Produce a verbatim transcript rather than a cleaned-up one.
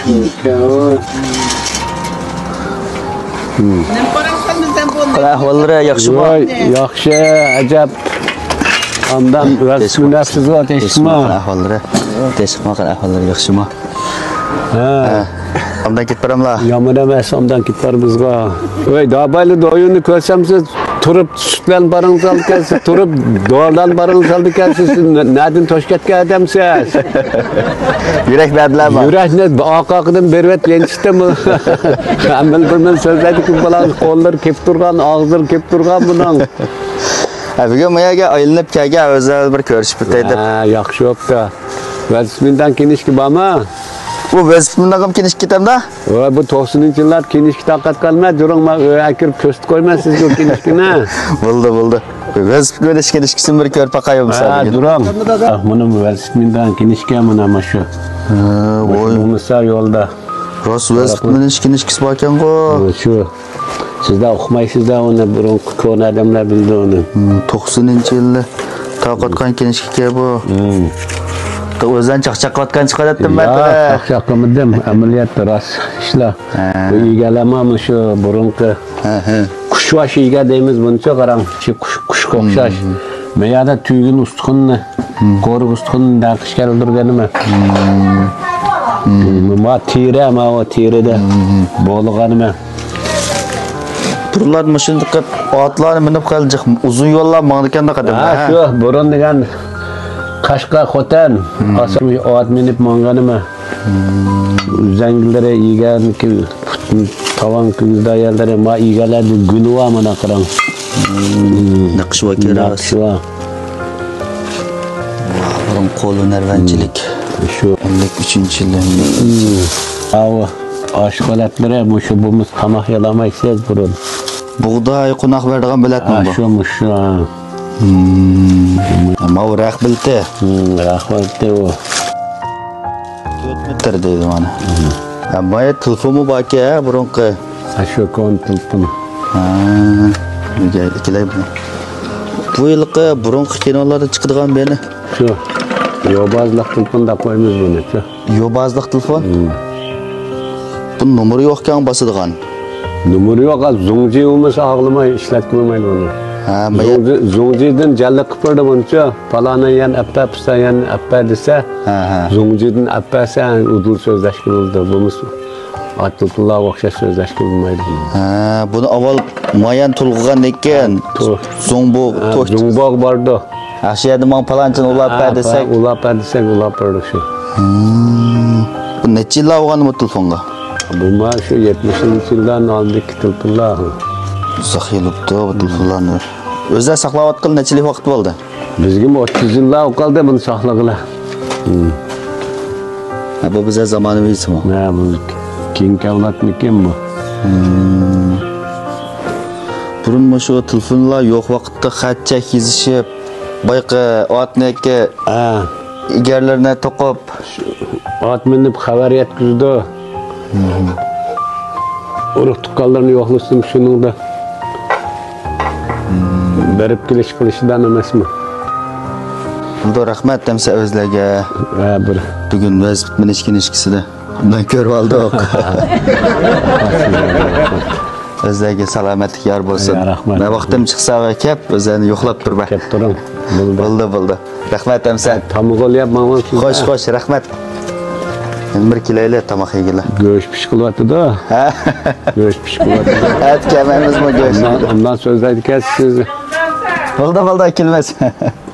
Qara ahvollari yaxshimi? Yaxshi, ajab. Ondan rasmlashsiz o'tishmi? Ahvollari. Teshqma qara ahvollari yaxshimi? Ha. Ondan ketib baramlar. Yomon emas, ondan ketib baramizga. Voy, dabayli do'yini ko'rsam siz turib sutlan baringiz olib kelsiz, turib doridan baringiz olib kelsiz. Nadin Toshkentga adamsiz. Yurak berdilarmi? Yurakni oqoqidan berib yentishdimi? Hamil birmen so'zlaydi ki bular qo'llar kelib turgan, og'izlar kelib turgan buning. Bugun menga aylanib kelgan o'zal bir ko'rishib o'taydi. Ha, yaxshi bo'pti. Vazifamdan kinishki bormi? Bu vazifamdan ham kinish ketamda? Va bu to'qsoninchi yillar kinishki taqat qolmay, jurongma akirib ko'st qo'ymaysiz ku kinishkini. Bo'ldi, bo'ldi. Vazifga kinish kinishkisini bir ko'rib baqayim misol. Ha, jurong. Buni vazifamdan kinishga mana mana shu. Ha, voy. Bu misol yo'lda. Rost vazifamdan kinishkisi bor ekan-ku. Shu. Sizda o'qimaysizda uni burun ko'n odamlar bildi uni. to'qsoninchi yilda taqatgan kinishki bu. O'zdan chaqchaqayotgan chiqaratdim men. Chaqchaq qilmadim, amaliyotda rost ishlar. Bu egalama shu burunqi. Ha, ha. Qushvash ega deymiz buncha qarang, shu qush qo'xshash. Meyada tuygun ustixonni, qo'riq ustixonni daqish keldirganimi? Ma teri, ma o terida bo'lganimi? Turlar mashina qilib, otlarni minib qoljiq, uzun yo'llar mangdikanda qadam. Ha, shu burun degan Qashqa xotan, asam ot minib manganimi? Zangillari yeganki, tavan kuzda yerlari ma egaladi gunuva mana qarang. Naqshva kerak. Naqshva. Burun qo'li narvanchilik. Shu ellik uchinchi yil. Ava oshqalatlari shu bumuş qamoq yalamaysiz burun. Bug'doy qo'noq beradigan bilatmi bu? Shu shu. Ama o raq bildi. Raqbildi o. dört metr deydi mana. Ama ya telefonu baki ya burunqi. Shu kon telefon. Ha. Nega ikilay bu. Bu yilqi burunqi kinolarda chiqadigan beni. Shu. Yobazliq telefonda qo'yamiz buni. Shu. Yobazliq telefon? Bu nomeri yo'qkan bosadigan. Nomeri yo'q, zungji bo'lmasa og'limay ishlatmaydi buni. Ha, Zungjidan jalli qildi buncha, palana yan appa pisa yan appa desa, zungjidan appa san udul so'zlashga bo'ldi. Bumuş Atullah o'xshash so'zlashga bo'lmaydi. Ha, buni avval mayan tulg'an ekan. Zongboq, Zongboq bordi. Ashiyada men palanchin ulappa desak, ulappa desak, ulappa shu. Bu necha yil olgan bu telefonga? Bu ma shu yetmishinchi yildan oldiki telefonlar. Uzoq yilibdi bu telefonlarni. O'zlar saqlayotgan necha vaqt bo'ldi? Bizga o'ttiz yillar qoldi buni saqlag'ila. Ha, bu bizga zamonaviymi? Ha, bu keyingi avlodniki bu. Burun shu telefonlar yo'q vaqtda xatcha yozishib, bayqa otniki egarlarni to'qib, ot minib xabar yetkazdi. Urug' tuqqanlarni yo'qlashdim shuningda. Berib kelish qilishidan emasmi? Bunda rahmat tamsa o'zlarga. Ha, bir bugun biz bitminish kinishkisida undan ko'rib oldik. O'zlarga salomatlik yor bo'lsin. Va vaqtim chiqsa va kep o'zini yo'qlab turba. Kep turing. Bo'ldi, bo'ldi. Rahmat tamsa. Tamg'olyapman. Xo'sh, xo'sh, rahmat. Bir kiloyla tomoq yegilar. Go'sht pishqilyapti-da. Ha. Go'sht pishqilyapti. Aytganimizmi go'sht? Ondan so'zlaydi siz. Bo'ldi, bo'ldi, kelmas.